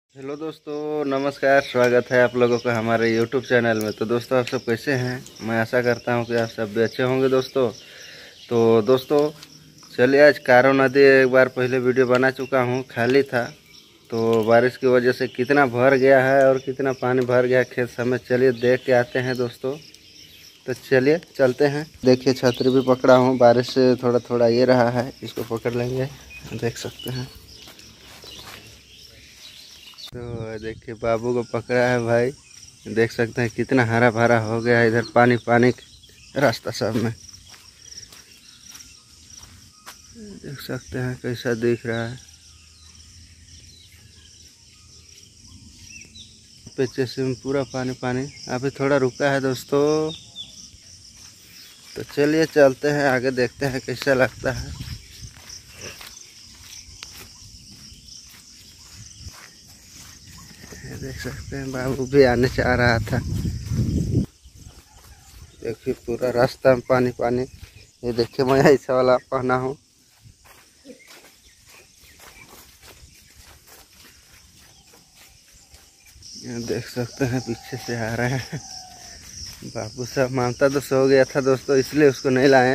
Hello दोस्तों, नमस्कार। स्वागत है आप लोगों का हमारे YouTube चैनल में। तो दोस्तों, आप सब कैसे हैं? मैं आशा करता हूं कि आप सब भी अच्छे होंगे दोस्तों। तो दोस्तों, चलिए, आज कारो नदी एक बार पहले वीडियो बना चुका हूं, खाली था। तो बारिश की वजह से कितना भर गया है और कितना पानी भर गया खेत समेत, चलिए देख के आते हैं दोस्तों। तो चलिए चलते हैं। देखिए, छतरी भी पकड़ा हूँ, बारिश से थोड़ा थोड़ा ये रहा है, इसको पकड़ लेंगे। देख सकते हैं। तो देखिए, बाबू को पकड़ा है भाई। देख सकते हैं कितना हरा भरा हो गया है इधर, पानी पानी रास्ता सब में। देख सकते हैं कैसा दिख रहा है। पीछे से पूरा पानी पानी। अभी थोड़ा रुका है दोस्तों। तो चलिए चलते हैं आगे, देखते हैं कैसा लगता है। देख सकते हैं बाबू भी आने चाह रहा था। देखिए, पूरा रास्ता में पानी पानी। ये देखिए, मैं ऐसा वाला पहना हूँ। देख सकते हैं पीछे से आ रहे हैं। बाबू साहब मानता तो सो गया था दोस्तों, इसलिए उसको नहीं लाए।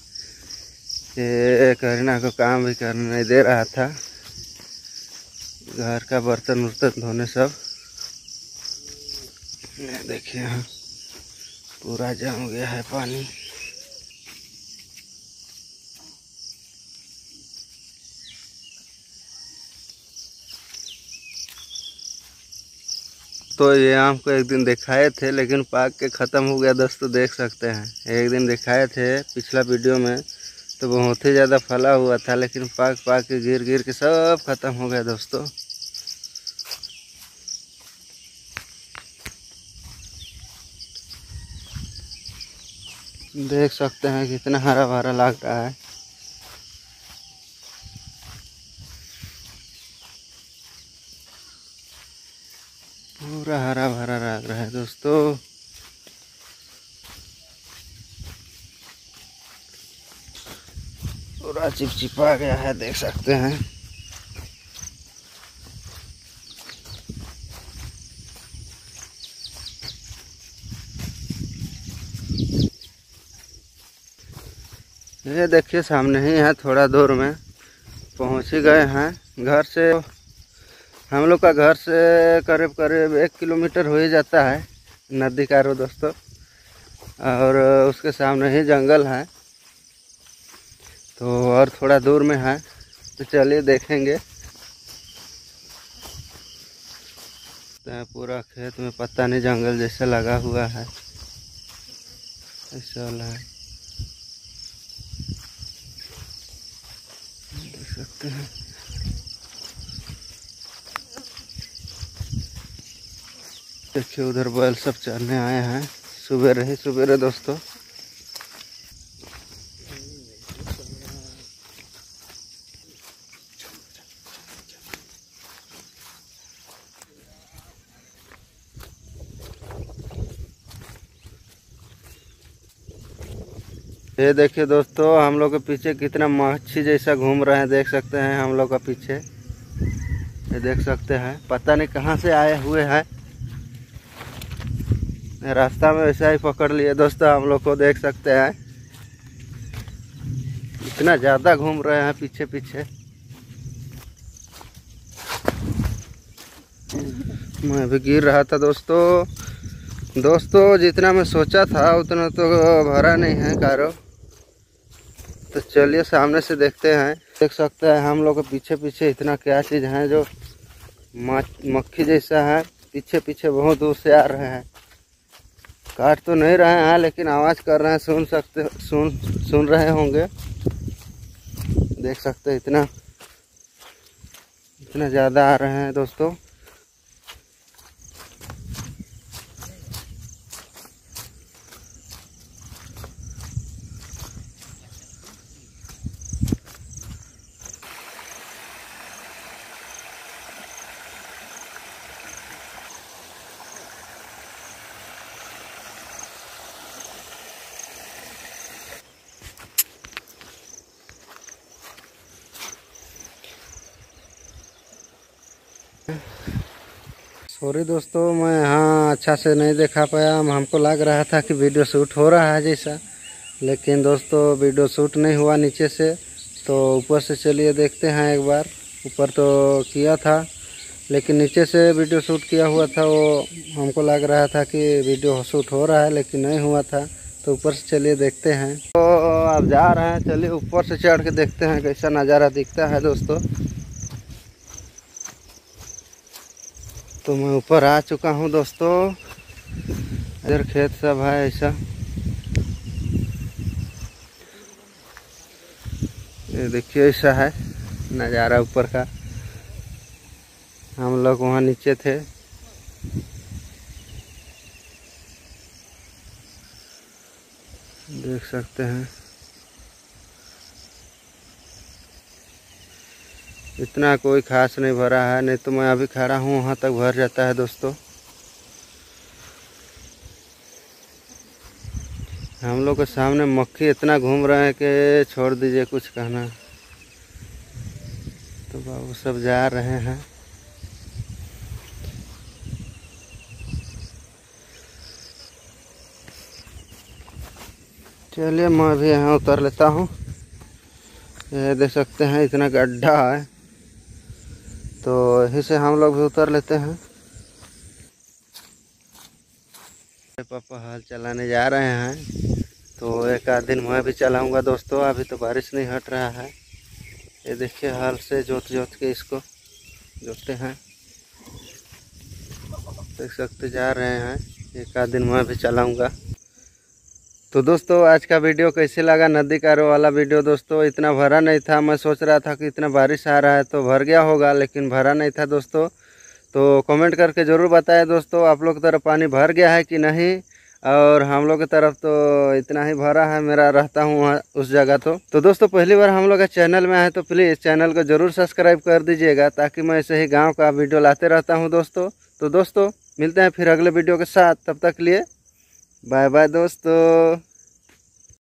ये करीना को काम भी करने नहीं दे रहा था, घर का बर्तन उर्तन धोने सब। देखिए, यहाँ पूरा जम गया है पानी। तो ये आम को एक दिन दिखाए थे, लेकिन पाक के ख़त्म हो गया दोस्तों। देख सकते हैं, एक दिन दिखाए थे पिछला वीडियो में, तो बहुत ही ज़्यादा फला हुआ था, लेकिन पाक पाक के गिर गिर के सब ख़त्म हो गया दोस्तों। देख सकते हैं कितना हरा भरा लग रहा है। पूरा हरा भरा लग रहा है दोस्तों। पूरा चिपचिपा गया है, देख सकते हैं। ये देखिए, सामने ही है, थोड़ा दूर में पहुंच ही गए हैं। घर से, हम लोग का घर से करीब करीब 1 किलोमीटर हो ही जाता है नदी का रो दोस्तों। और उसके सामने ही जंगल है, तो और थोड़ा दूर में है। तो चलिए देखेंगे। पूरा खेत में पता नहीं, जंगल जैसा लगा हुआ है, ऐसा वाला है। देख सकते हैं। देखिए, उधर बैल सब चरने आए हैं, सुबह ही सुबह दोस्तों। ये देखिए दोस्तों, हम लोग के पीछे कितना मच्छी जैसा घूम रहे हैं। देख सकते हैं हम लोग का पीछे, ये देख सकते हैं, पता नहीं कहाँ से आए हुए हैं। रास्ता में ऐसा ही पकड़ लिए दोस्तों हम लोग को। देख सकते हैं इतना ज़्यादा घूम रहे हैं पीछे पीछे। मैं भी गिर रहा था दोस्तों। जितना मैं सोचा था उतना तो भरा नहीं है कारो। तो चलिए सामने से देखते हैं। देख सकते हैं हम लोग के पीछे पीछे इतना क्या चीज़ है जो मक्खी जैसा है। पीछे पीछे बहुत दूर से आ रहे हैं। काट तो नहीं रहे हैं, लेकिन आवाज़ कर रहे हैं, सुन रहे होंगे। देख सकते हैं इतना ज़्यादा आ रहे हैं दोस्तों। सॉरी दोस्तों, मैं यहाँ अच्छा से नहीं देखा पाया। हमको लग रहा था कि वीडियो शूट हो रहा है जैसा, लेकिन दोस्तों वीडियो शूट नहीं हुआ नीचे से। तो ऊपर से चलिए देखते हैं एक बार। ऊपर तो किया था, लेकिन नीचे से वीडियो शूट किया हुआ था। वो हमको लग रहा था कि वीडियो शूट हो रहा है, लेकिन नहीं हुआ था। तो ऊपर से चलिए देखते हैं। तो अब जा रहे हैं, चलिए ऊपर से चढ़ के देखते हैं कैसा नज़ारा दिखता है दोस्तों। तो मैं ऊपर आ चुका हूँ दोस्तों। इधर खेत सब है ऐसा। ये देखिए ऐसा है नज़ारा ऊपर का। हम लोग वहाँ नीचे थे। देख सकते हैं इतना कोई खास नहीं भरा है, नहीं तो मैं अभी खड़ा हूँ वहाँ तक भर जाता है दोस्तों। हम लोग के सामने मक्खी इतना घूम रहे हैं कि छोड़ दीजिए कुछ कहना। तो बाबू सब जा रहे हैं। चलिए मैं भी यहाँ उतर लेता हूँ। ये देख सकते हैं इतना गड्ढा है, तो यहीं से हम लोग भी उतर लेते हैं। पापा हाल चलाने जा रहे हैं, तो एक आध दिन मैं भी चलाऊंगा दोस्तों। अभी तो बारिश नहीं हट रहा है। ये देखिए हाल से जोत के इसको जोतते हैं। देख सकते जा रहे हैं। एक आध दिन मैं भी चलाऊंगा। तो दोस्तों आज का वीडियो कैसे लगा? नदी का वाला वीडियो दोस्तों इतना भरा नहीं था। मैं सोच रहा था कि इतना बारिश आ रहा है तो भर गया होगा, लेकिन भरा नहीं था दोस्तों। तो कमेंट करके ज़रूर बताएं दोस्तों, आप लोग की तरफ पानी भर गया है कि नहीं। और हम लोग की तरफ तो इतना ही भरा है। मेरा रहता हूँ वहाँ उस जगह। तो दोस्तों पहली बार हम लोग का चैनल में आए तो प्लीज़ चैनल को ज़रूर सब्सक्राइब कर दीजिएगा, ताकि मैं ऐसे ही गाँव का वीडियो लाते रहता हूँ दोस्तों। तो दोस्तों मिलते हैं फिर अगले वीडियो के साथ। तब तक लिए बाय बाय दोस्तों।